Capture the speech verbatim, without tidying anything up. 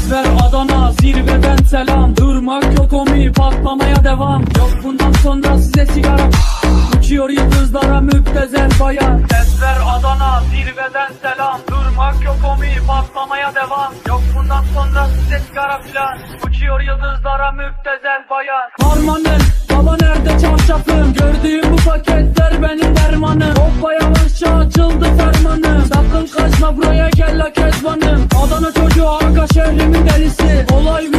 Desver Adana zirveden selam. Durmak yok omi, patlamaya devam. Yok bundan sonra size sigara. Uçuyor yıldızlara müptezel bayan. Desver Adana zirveden selam. Durmak yok omi, patlamaya devam. Yok bundan sonra size sigara filan. Uçuyor yıldızlara müptezel bayan. Harmanın baba nerede çarşafım? Gördüğüm bu paketler benim dermanım. Hoppa yavaşça açıldı fermanım. Sakın kaçma buraya gel la kezbanım. Adana çocuğu aga şehrimin delisi. Olay